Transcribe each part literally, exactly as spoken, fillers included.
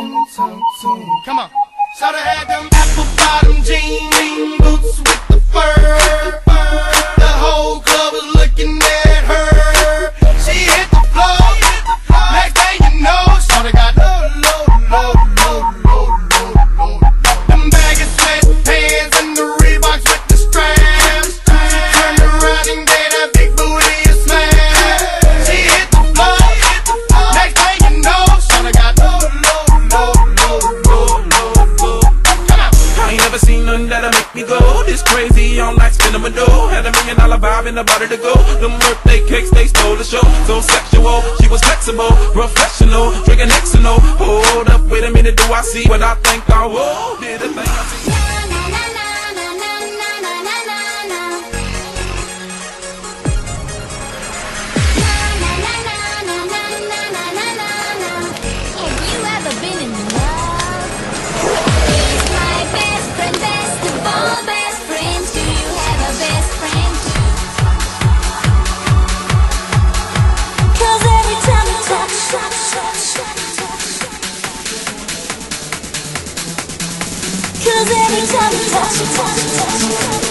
Come on. Shoulda had them apple bottom jean boots with the fur. The whole club was looking at her. She hit the floor. Next thing you know, shoulda got low, low, low, low, low, low, low. Them baggy sweatpants and the Reeboks with the straps. She turned around and gave that big booty a smash. She hit the floor. Next thing you know, shoulda got low, low, low, low, low, low. I ain't never seen nothing that'll make me go this crazy on like spinning my dough. Had a million dollar vibe in the body to go. Them birthday cakes, they stole the show. So sexual, she was flexible, professional, drinking X and O. Hold up, wait a minute, do I see what I think I will? Did a thing I see. Have you ever been in love? He's my best friend, best of all best friends. Do you have a best friend too? Cause every time you touch, touch, touch, cause every time you touch, touch, touch,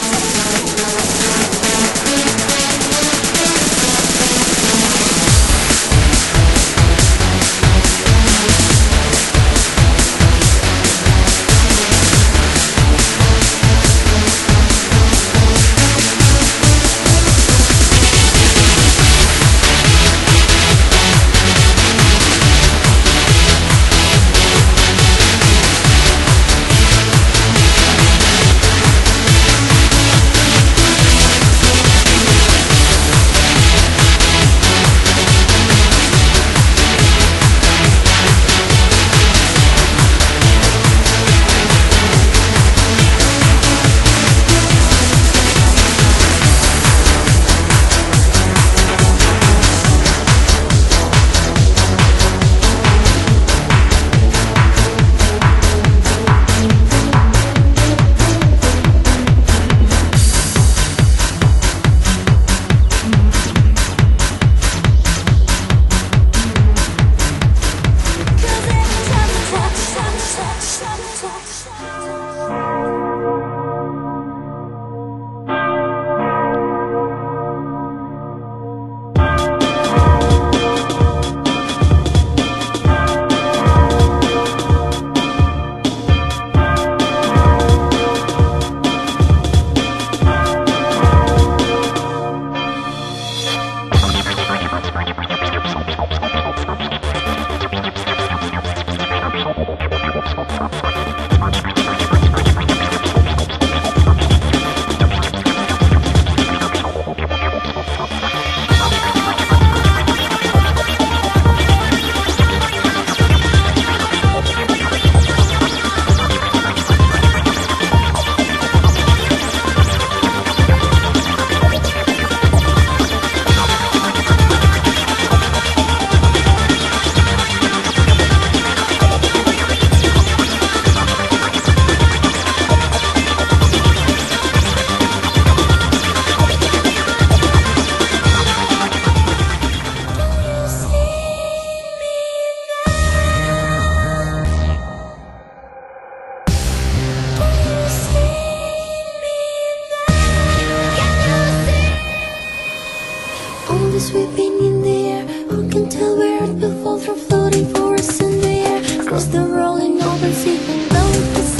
we've been in the air. Who can tell where it will fall from, floating for us in the air, across the rolling open sea and down the sea.